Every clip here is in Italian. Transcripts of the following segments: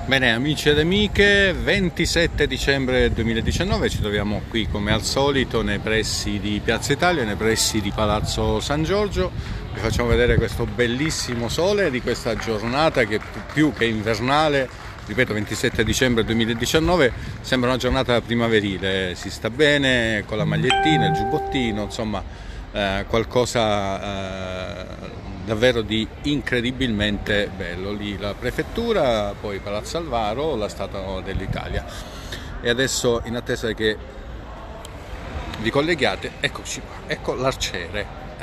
Bene amici ed amiche, 27 dicembre 2019 ci troviamo qui come al solito nei pressi di Piazza Italia, nei pressi di Palazzo San Giorgio. Vi facciamo vedere questo bellissimo sole di questa giornata che più che invernale, ripeto 27 dicembre 2019, sembra una giornata primaverile, si sta bene con la magliettina, il giubbottino, insomma qualcosa davvero di incredibilmente bello. Lì la prefettura, poi Palazzo Alvaro, la Statua dell'Italia. E adesso, in attesa che vi colleghiate, eccoci qua, ecco l'Arciere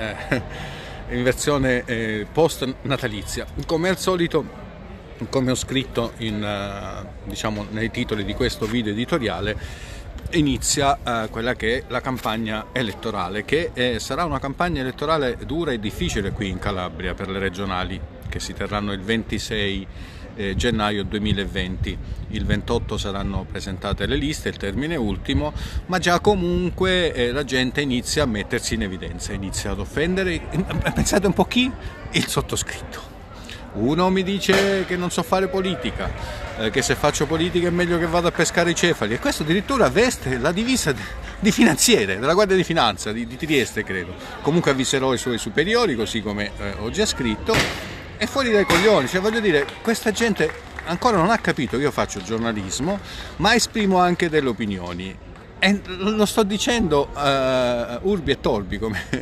in versione post natalizia. Come al solito, come ho scritto diciamo, nei titoli di questo video editoriale, inizia quella che è la campagna elettorale, che sarà una campagna elettorale dura e difficile qui in Calabria per le regionali che si terranno il 26 gennaio 2020. Il 28 saranno presentate le liste, il termine ultimo, ma già comunque la gente inizia a mettersi in evidenza, inizia ad offendere. Pensate un po' chi? Il sottoscritto. Uno mi dice che non so fare politica, che se faccio politica è meglio che vada a pescare i cefali, e questo addirittura veste la divisa di finanziere, della Guardia di Finanza di Trieste, credo. Comunque avviserò i suoi superiori, così come ho già scritto. È fuori dai coglioni, cioè voglio dire, questa gente ancora non ha capito che io faccio giornalismo, ma esprimo anche delle opinioni. E lo sto dicendo urbi e torbi,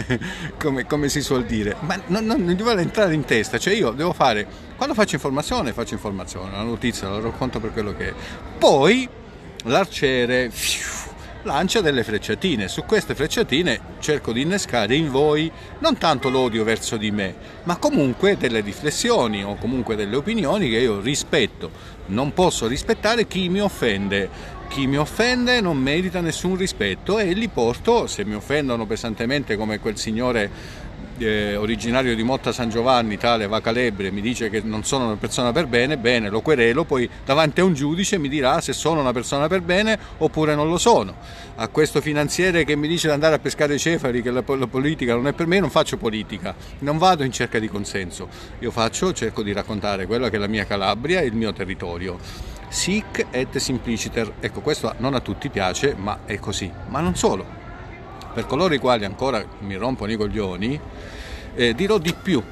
come si suol dire, ma non gli vuole entrare in testa. Cioè io devo fare, quando faccio informazione, la notizia la racconto per quello che è. Poi l'Arciere lancia delle frecciatine, su queste frecciatine cerco di innescare in voi non tanto l'odio verso di me, ma comunque delle riflessioni o comunque delle opinioni che io rispetto. Non posso rispettare chi mi offende. Chi mi offende non merita nessun rispetto e li porto, se mi offendono pesantemente come quel signore originario di Motta San Giovanni, tale Va Calebre, mi dice che non sono una persona per bene, bene, lo querelo, poi davanti a un giudice mi dirà se sono una persona per bene oppure non lo sono. A questo finanziere che mi dice di andare a pescare i cefali, che la politica non è per me, non faccio politica, non vado in cerca di consenso, io cerco di raccontare quella che è la mia Calabria e il mio territorio. Sic et simpliciter, ecco, questo non a tutti piace, ma è così. Ma non solo, per coloro i quali ancora mi rompono i coglioni, dirò di più.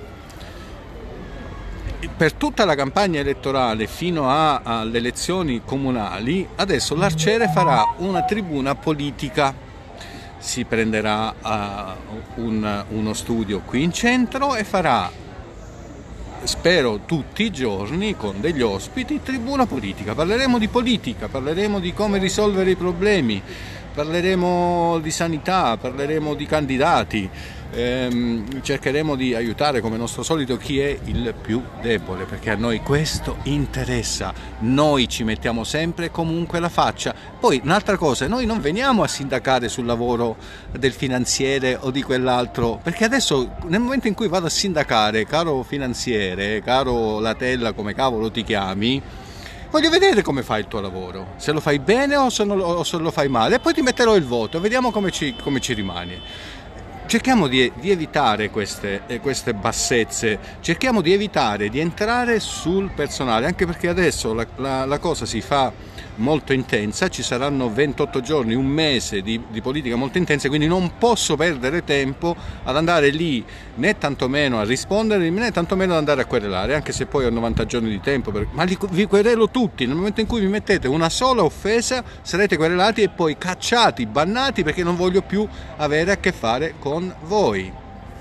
Per tutta la campagna elettorale fino alle elezioni comunali, adesso l'Arciere farà una tribuna politica, si prenderà uno studio qui in centro e farà, spero tutti i giorni, con degli ospiti, tribuna politica. Parleremo di politica, parleremo di come risolvere i problemi, parleremo di sanità, parleremo di candidati, cercheremo di aiutare come nostro solito chi è il più debole, perché a noi questo interessa. Noi ci mettiamo sempre e comunque la faccia. Poi un'altra cosa, noi non veniamo a sindacare sul lavoro del finanziere o di quell'altro, perché adesso nel momento in cui vado a sindacare, caro finanziere, caro Latella, come cavolo ti chiami, voglio vedere come fai il tuo lavoro, se lo fai bene o se lo fai male, e poi ti metterò il voto, vediamo come ci rimani. Cerchiamo di evitare queste bassezze, cerchiamo di evitare di entrare sul personale, anche perché adesso la cosa si fa molto intensa, ci saranno 28 giorni, un mese di politica molto intensa, quindi non posso perdere tempo ad andare lì né tantomeno a rispondere né tantomeno ad andare a querelare, anche se poi ho 90 giorni di tempo, ma vi querelo tutti. Nel momento in cui mi mettete una sola offesa sarete querelati e poi cacciati, bannati, perché non voglio più avere a che fare con voi.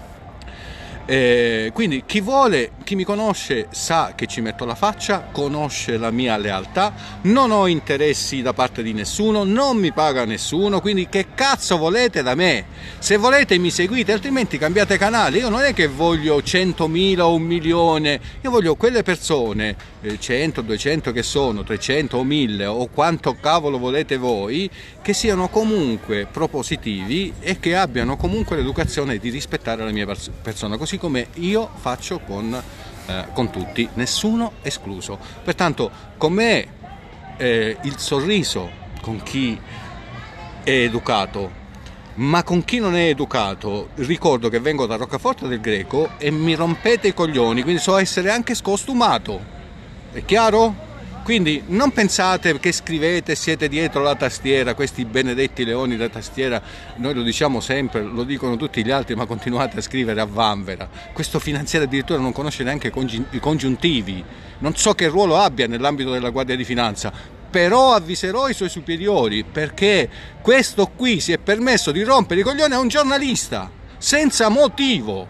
Quindi chi mi conosce sa che ci metto la faccia, conosce la mia lealtà, non ho interessi da parte di nessuno, non mi paga nessuno, quindi che cazzo volete da me? Se volete mi seguite, altrimenti cambiate canale. Io non è che voglio 100.000 o 1 milione, io voglio quelle persone, 100, 200 che sono, 300 o 1000 o quanto cavolo volete voi, che siano comunque propositivi e che abbiano comunque l'educazione di rispettare la mia persona, così come io faccio con tutti, nessuno escluso. Pertanto con me il sorriso con chi è educato, ma con chi non è educato ricordo che vengo da Roccaforte del Greco e mi rompete i coglioni, quindi so essere anche scostumato. È chiaro? Quindi non pensate che scrivete, siete dietro la tastiera, questi benedetti leoni da tastiera, noi lo diciamo sempre, lo dicono tutti gli altri, ma continuate a scrivere a vanvera. Questo finanziere addirittura non conosce neanche i congiuntivi, non so che ruolo abbia nell'ambito della Guardia di Finanza, però avviserò i suoi superiori, perché questo qui si è permesso di rompere i coglioni a un giornalista, senza motivo.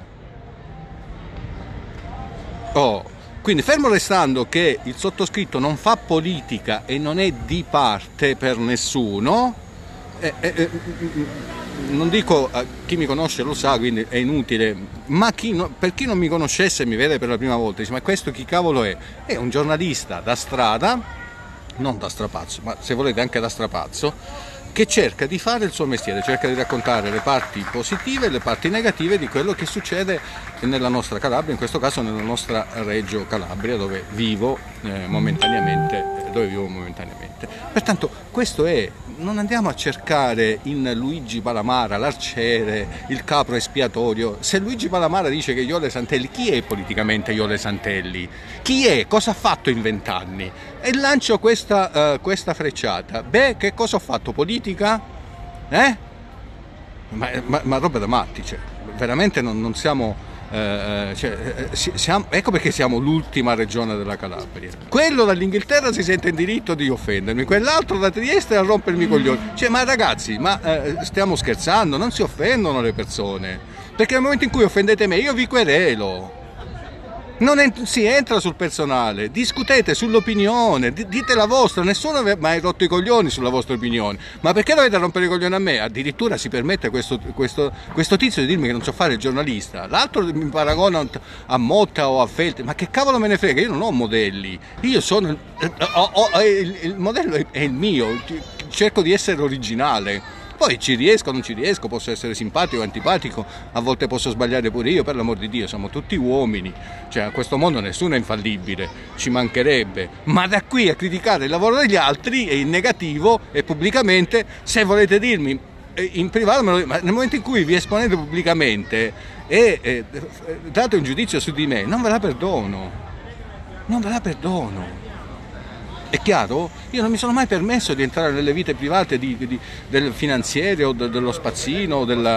Quindi fermo restando che il sottoscritto non fa politica e non è di parte per nessuno, non dico, chi mi conosce lo sa, quindi è inutile, ma per chi non mi conoscesse e mi vede per la prima volta dice: ma questo chi cavolo è? È un giornalista da strada, non da strapazzo, ma se volete anche da strapazzo, che cerca di fare il suo mestiere, cerca di raccontare le parti positive e le parti negative di quello che succede nella nostra Calabria, in questo caso nella nostra Reggio Calabria, dove vivo momentaneamente. Pertanto questo è, non andiamo a cercare in Luigi Palamara l'arciere, il capro espiatorio. Se Luigi Palamara dice che Jole Santelli, chi è politicamente Jole Santelli? Chi è? Cosa ha fatto in 20 anni? E lancio questa frecciata. Beh, che cosa ho fatto? Politica? Ma roba da matti, cioè, veramente non siamo... ecco perché siamo l'ultima regione della Calabria. Quello dall'Inghilterra si sente in diritto di offendermi, quell'altro da Trieste a rompermi i coglioni. Cioè, ma ragazzi, stiamo scherzando? Non si offendono le persone, perché nel momento in cui offendete me io vi querelo. Non si entra sul personale, discutete sull'opinione, dite la vostra, nessuno mi ha mai rotto i coglioni sulla vostra opinione. Ma perché dovete rompere i coglioni a me? Addirittura si permette questo tizio di dirmi che non so fare il giornalista, l'altro mi paragona a Motta o a Feltri, ma che cavolo me ne frega, io non ho modelli, io sono il modello è il mio, cerco di essere originale. Poi ci riesco o non ci riesco, posso essere simpatico o antipatico, a volte posso sbagliare pure io, per l'amor di Dio, siamo tutti uomini, cioè a questo mondo nessuno è infallibile, ci mancherebbe, ma da qui a criticare il lavoro degli altri è in negativo e pubblicamente, se volete dirmi in privato, ma nel momento in cui vi esponete pubblicamente e date un giudizio su di me, non ve la perdono. È chiaro? Io non mi sono mai permesso di entrare nelle vite private del finanziere o dello spazzino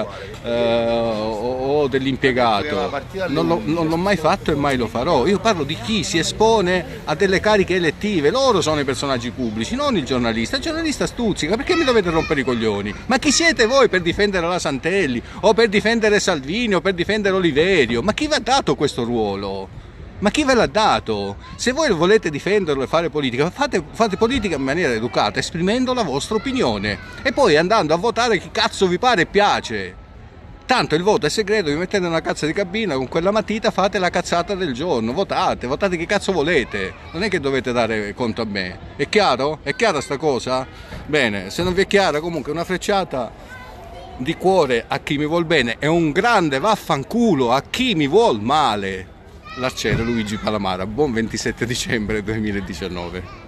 o dell'impiegato. Non l'ho mai fatto e mai lo farò. Io parlo di chi si espone a delle cariche elettive. Loro sono i personaggi pubblici, non il giornalista. Il giornalista stuzzica. Perché mi dovete rompere i coglioni? Ma chi siete voi per difendere la Santelli? O per difendere Salvini? O per difendere Oliverio? Ma chi vi ha dato questo ruolo? Ma chi ve l'ha dato? Se voi volete difenderlo e fare politica, fate politica in maniera educata, esprimendo la vostra opinione e poi andando a votare chi cazzo vi pare e piace. Tanto il voto è segreto, vi mettete nella cazzo di cabina con quella matita, fate la cazzata del giorno, votate chi cazzo volete, non è che dovete dare conto a me. È chiaro? È chiara sta cosa? Bene, se non vi è chiara, comunque una frecciata di cuore a chi mi vuol bene e un grande vaffanculo a chi mi vuol male. L'arciere Luigi Palamara, buon 27 dicembre 2019.